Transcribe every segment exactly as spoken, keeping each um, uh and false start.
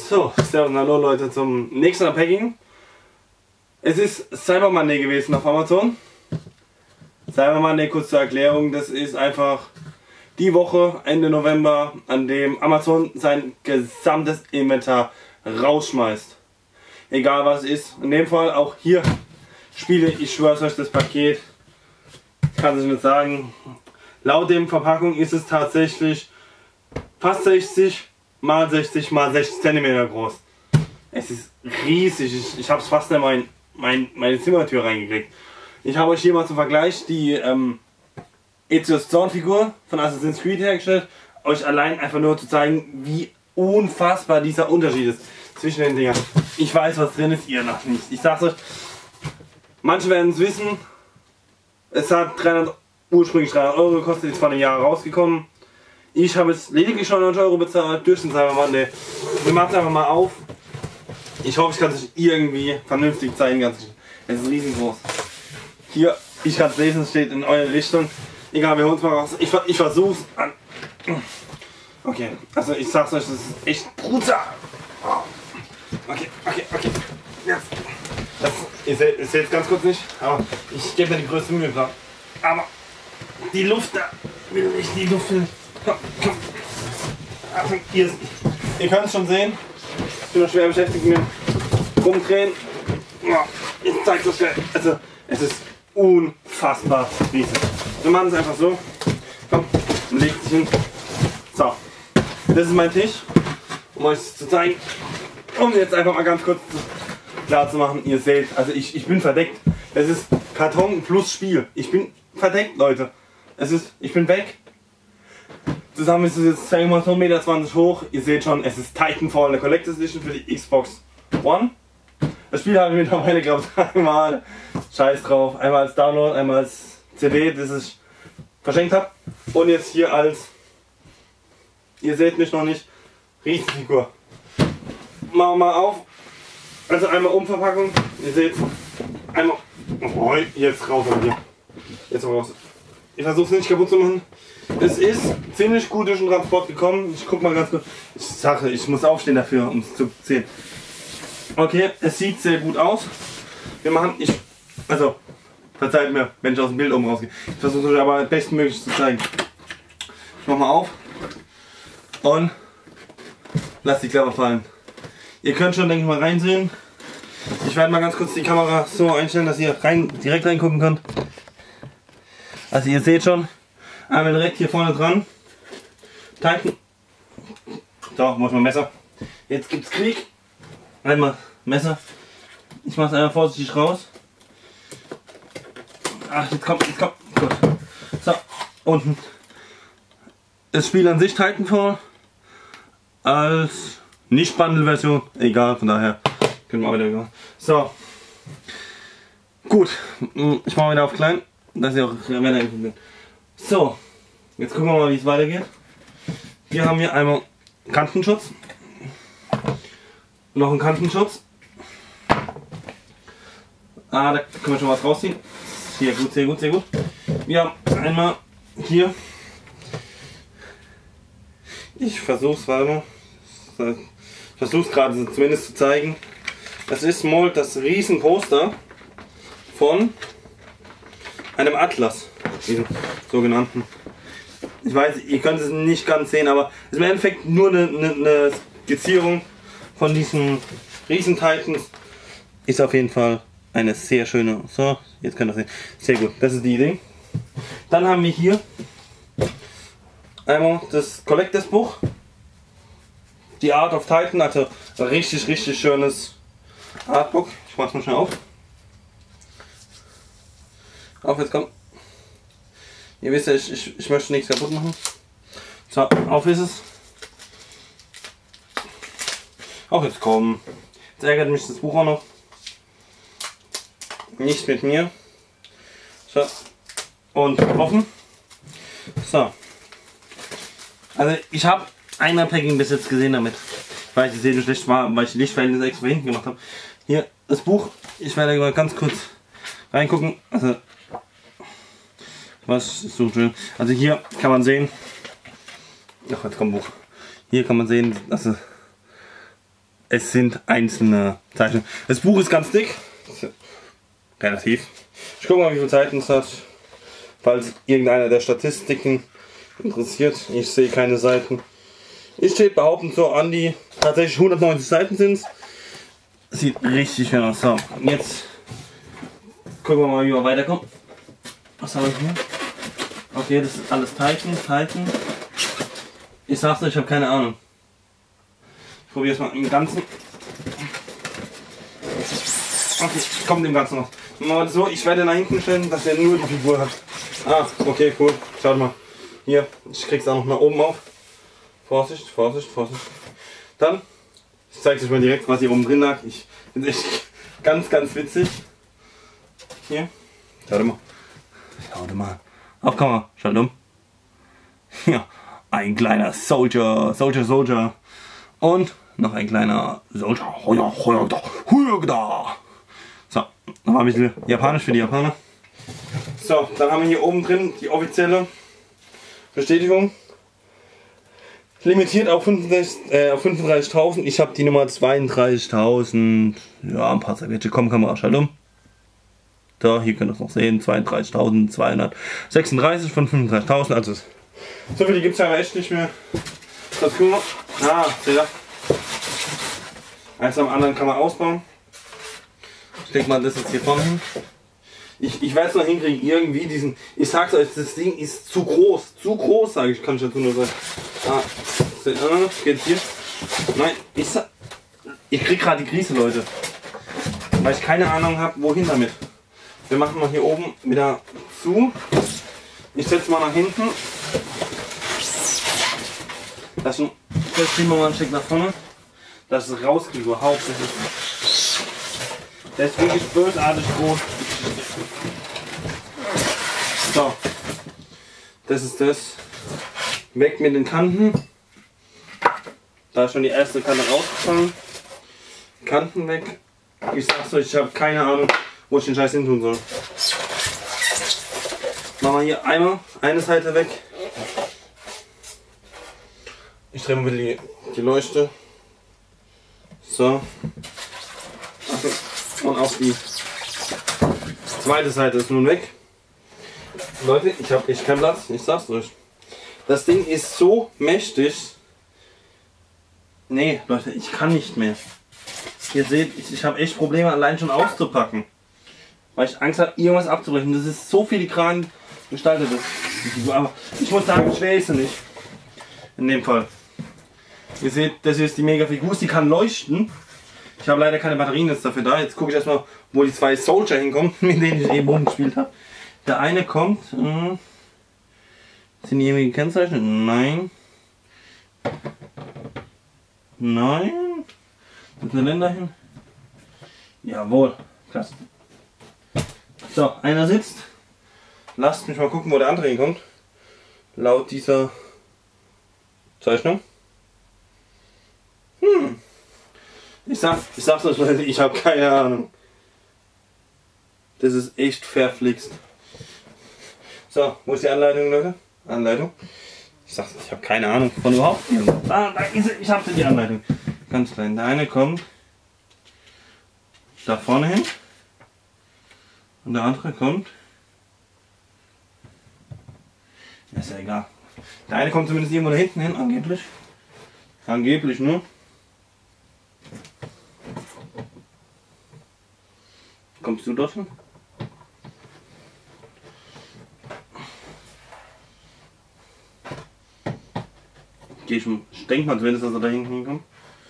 So, servus und hallo Leute zum nächsten Unpacking. Es ist Cyber Monday gewesen auf Amazon. Cyber Monday, kurz zur Erklärung, das ist einfach die Woche Ende November, an dem Amazon sein gesamtes Inventar rausschmeißt. Egal was es ist. In dem Fall auch hier Spiele, ich schwöre euch, das Paket, kann ich nicht sagen. Laut dem Verpackung ist es tatsächlich fast sechzig mal sechzig mal sechzig Zentimeter groß. Es ist riesig. Ich, ich habe es fast in mein, mein, meine Zimmertür reingekriegt. Ich habe euch hier mal zum Vergleich die ähm, Ezio's Zorn-Figur von Assassin's Creed hergestellt. Euch allein einfach nur zu zeigen, wie unfassbar dieser Unterschied ist zwischen den Dingern. Ich weiß, was drin ist, ihr noch nicht. Ich sag's euch, manche werden es wissen. Es hat dreihundert, ursprünglich dreihundert Euro gekostet, ist vor einem Jahr rausgekommen. Ich habe jetzt lediglich schon neunzig Euro bezahlt durch den Cyber Monday. Wir machen es einfach mal auf. Ich hoffe, ich kann es euch irgendwie vernünftig zeigen. Es ist riesengroß. Hier, ich kann es lesen, es steht in eure Richtung. Egal, wir holen es mal raus. Ich, ich versuche es an. Okay, also ich sag's euch, das ist echt brutal. Okay, okay, okay. Jetzt. Das, ihr seht es jetzt ganz kurz nicht, aber ich gebe mir die größte Mühe klar. Aber die Luft da, will ich die Luft hin. Komm, komm. Also, ihr, ihr könnt es schon sehen. Ich bin noch schwer beschäftigt mit rumdrehen. Ich zeige es euch gleich. Also, es ist unfassbar riesig. Wir machen es einfach so. Komm, legt sich hin. So, das ist mein Tisch, um euch das zu zeigen. Um jetzt einfach mal ganz kurz klar zu machen, ihr seht, also ich, ich bin verdeckt. Es ist Karton plus Spiel. Ich bin verdeckt, Leute. Es ist, ich bin weg. Zusammen ist es jetzt zwei Meter zwanzig hoch. Ihr seht schon, es ist Titanfall, eine Collector's Edition für die Xbox One. Das Spiel habe ich mittlerweile, glaube ich, dreimal. Scheiß drauf. Einmal als Download, einmal als C D, das ich verschenkt habe. Und jetzt hier als, ihr seht mich noch nicht, Riesenfigur. Machen wir mal auf. Also einmal Umverpackung. Ihr seht, einmal. Oh, jetzt raus hier. Jetzt raus. Ich versuche es nicht kaputt zu machen. Es ist ziemlich gut durch den Transport gekommen. Ich guck mal ganz kurz. Ich sage, ich muss aufstehen dafür, um es zu sehen. Okay, es sieht sehr gut aus. Wir machen, ich, also, verzeiht mir, wenn ich aus dem Bild oben rausgehe. Ich versuche es aber bestmöglich zu zeigen. Ich mach mal auf und lass die Klappe fallen. Ihr könnt schon, denke ich mal, reinsehen. Ich werde mal ganz kurz die Kamera so einstellen, dass ihr rein, direkt reingucken könnt. Also ihr seht schon, einmal direkt hier vorne dran. Titan. So, muss man Messer. Jetzt gibt's Krieg. Einmal Messer. Ich mache es einmal vorsichtig raus. Ach, jetzt kommt, jetzt kommt. Gut. So, unten. Das Spiel an sich Titanfall. Als nicht Bundle-Version. Egal, von daher können wir wieder gehen. So. Gut. Ich mache wieder auf klein. Dass ihr auch weiter könnt. So. Jetzt gucken wir mal, wie es weitergeht. Wir haben hier einmal Kantenschutz. Noch einen Kantenschutz. Ah, da können wir schon was rausziehen. Hier, gut, sehr gut, sehr gut. Wir haben einmal hier. Ich versuch's, warte mal. Ich versuch's gerade zumindest zu zeigen. Das ist mal das riesen Poster von einem Atlas, diesen sogenannten. Ich weiß, ihr könnt es nicht ganz sehen, aber es ist im Endeffekt nur eine, eine, eine Skizzierung von diesen riesen Titans. Ist auf jeden Fall eine sehr schöne. So, jetzt könnt ihr sehen. Sehr gut, das ist die Idee. Dann haben wir hier einmal das Collectors Buch. Die Art of Titan, also ein richtig, richtig schönes Artbook. Ich mach's mal schnell auf. Auf, jetzt kommt. Ihr wisst ja, ich, ich, ich möchte nichts kaputt machen. So, auf ist es. Auch jetzt kommen. Jetzt ärgert mich das Buch auch noch. Nicht mit mir. So. Und offen. So. Also ich habe ein Unpacking bis jetzt gesehen damit. Weil ich das hier schlecht war, weil ich die Lichtverhältnisse extra hinten gemacht habe. Hier das Buch. Ich werde mal ganz kurz reingucken. Also was ist so schön. Also hier kann man sehen. Ach, jetzt kommt ein Buch. Hier kann man sehen, dass es es sind einzelne Zeichnungen. Das Buch ist ganz dick. Relativ. Ich gucke mal, wie viele Seiten es hat. Falls irgendeiner der Statistiken interessiert. Ich sehe keine Seiten. Ich stehe behaupten so an die tatsächlich hundertneunzig Seiten sind. Sieht richtig schön aus. So, jetzt gucken wir mal, wie wir weiterkommen. Was haben wir hier? Okay, das ist alles Titan, Titan. Ich sag's euch, ich habe keine Ahnung. Ich probiere es mal im Ganzen. Okay, kommt im Ganzen noch. Mal so, ich werde nach hinten stellen, dass er nur die Figur hat. Ah, okay, cool. Schaut mal. Hier, ich krieg's auch noch nach oben auf. Vorsicht, Vorsicht, Vorsicht. Dann, ich zeige euch mal direkt, was hier oben drin lag. Ich finde echt ganz, ganz witzig. Hier, schaut mal. Schaut mal. Auf Kamera, schaut um. Ja, ein kleiner Soldier, Soldier, Soldier. Und noch ein kleiner Soldier. So, nochmal ein bisschen Japanisch für die Japaner. So, dann haben wir hier oben drin die offizielle Bestätigung. Limitiert auf fünfunddreißigtausend. Ich habe die Nummer zweiunddreißigtausend. Ja, ein paar Serviette. Komm, Kamera, schalt um. So, hier könnt ihr es noch sehen. zweiunddreißigtausendzweihundertsechsunddreißig von fünfunddreißigtausend. Also, so viele gibt es ja echt nicht mehr. Das können wir. Ah, seht ihr? Eins am anderen kann man ausbauen. Ich denke mal, das jetzt hier vorne hin. Ich, ich werde es noch hinkriegen, irgendwie diesen. Ich sag's euch, das Ding ist zu groß. Zu groß, sage ich, kann ich dazu nur sagen. Ah, geht's hier? Nein, ich sag. Ich krieg gerade die Krise, Leute. Weil ich keine Ahnung habe, wohin damit. Wir machen mal hier oben wieder zu. Ich setze mal nach hinten. Das schieben wir mal ein Stück nach vorne. Dass es rauskriegt überhaupt. Das ist, das ist wirklich bösartig groß. So. Das ist das. Weg mit den Kanten. Da ist schon die erste Kante rausgefallen. Kanten weg. Ich sag's euch, ich habe keine Ahnung, wo ich den Scheiß hin tun soll. Machen wir hier einmal eine Seite weg. Ich drehe mal die, die Leuchte. So. Und auch die zweite Seite ist nun weg. Leute, ich habe echt keinen Platz. Ich sag's euch. Das Ding ist so mächtig. Nee, Leute, ich kann nicht mehr. Ihr seht, ich, ich habe echt Probleme, allein schon auszupacken. Weil ich Angst habe, irgendwas abzubrechen. Das ist so filigran gestaltet. Aber ich muss sagen, schwer ist sie nicht. In dem Fall. Ihr seht, das ist die Mega-Figur. Die kann leuchten. Ich habe leider keine Batterien jetzt dafür da. Jetzt gucke ich erstmal, wo die zwei Soldier hinkommen, mit denen ich eben rumgespielt habe. Der eine kommt. Äh, sind die irgendwie gekennzeichnet? Nein. Nein. Mit einer Länder hin. Jawohl. Klasse. So, einer sitzt. Lasst mich mal gucken, wo der andere hinkommt. Laut dieser Zeichnung. Hm. Ich sag, ich sag's euch, Leute, ich habe keine Ahnung. Das ist echt verflixt. So, wo ist die Anleitung, Leute? Anleitung. Ich sag's, ich habe keine Ahnung von überhaupt. Ah, da ist sie. Ich habe die Anleitung. Ganz klein. Der eine kommt da vorne hin. Und der andere kommt. Ist ja egal. Der eine kommt zumindest irgendwo da hinten hin, angeblich. Angeblich nur. Kommst du dorthin? Geh schon, ich denke mal zumindest, dass er da hinten hinkommt.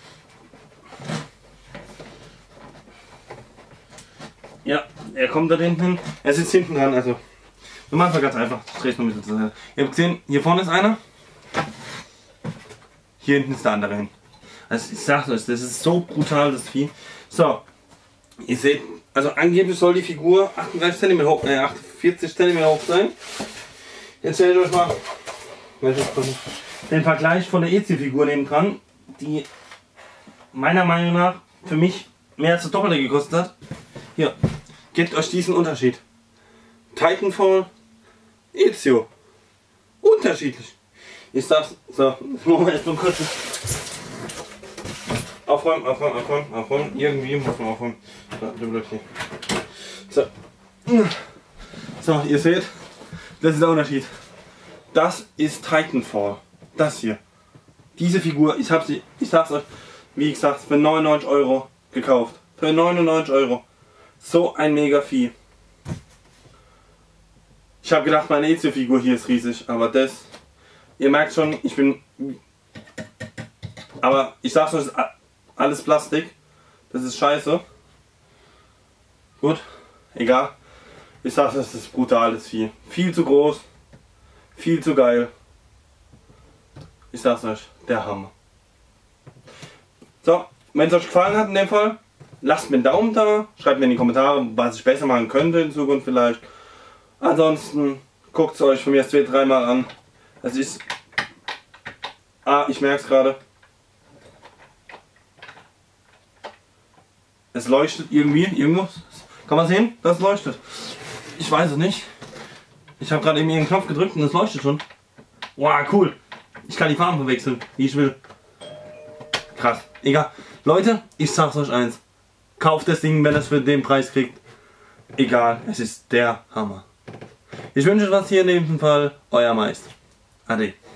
Ja, er kommt da hinten hin. Er sitzt hinten dran, also. Wir machen es ganz einfach. Ich drehe es noch ein bisschen zur Seite. Ihr habt gesehen, hier vorne ist einer. Hier hinten ist der andere hin. Also ich sag's euch, das ist so brutal, das Vieh. So, ihr seht, also angeblich soll die Figur achtunddreißig Zentimeter hoch, äh, achtundvierzig Zentimeter hoch sein. Jetzt stelle ich euch mal den Vergleich von der Ezio-Figur neben dran, die meiner Meinung nach für mich mehr als das Doppelte gekostet hat. Hier, gebt euch diesen Unterschied. Titanfall, Ezio. Unterschiedlich. Ich sag's, so, jetzt machen wir erst mal kurz auf aufräumen, aufräumen, aufräumen, aufräumen. Irgendwie muss man aufräumen. So. So, ihr seht, das ist der Unterschied. Das ist Titanfall. Das hier. Diese Figur, ich habe sie, ich sag's euch, wie gesagt, für neunundneunzig Euro gekauft. Für neunundneunzig Euro. So ein mega Vieh. Ich habe gedacht, meine Ezio-Figur hier ist riesig, aber das, ihr merkt schon, ich bin, aber ich sag's euch, das ist alles Plastik. Das ist scheiße. Gut, egal. Ich sag's euch, das ist brutales Vieh. Viel zu groß, viel zu geil. Ich sag's euch, der Hammer. So, wenn es euch gefallen hat in dem Fall, lasst mir einen Daumen da, schreibt mir in die Kommentare, was ich besser machen könnte in Zukunft vielleicht. Ansonsten guckt es euch von mir zwei, dreimal an. Es ist... Ah, ich merke es gerade. Es leuchtet irgendwie, irgendwo. Kann man sehen, dass es leuchtet? Ich weiß es nicht. Ich habe gerade eben einen Knopf gedrückt und es leuchtet schon. Wow, cool. Ich kann die Farben verwechseln, wie ich will. Krass. Egal. Leute, ich sag's euch eins. Kauft das Ding, wenn ihr es für den Preis kriegt. Egal, es ist der Hammer. Ich wünsche euch was hier in dem Fall. Euer Meister. Ade.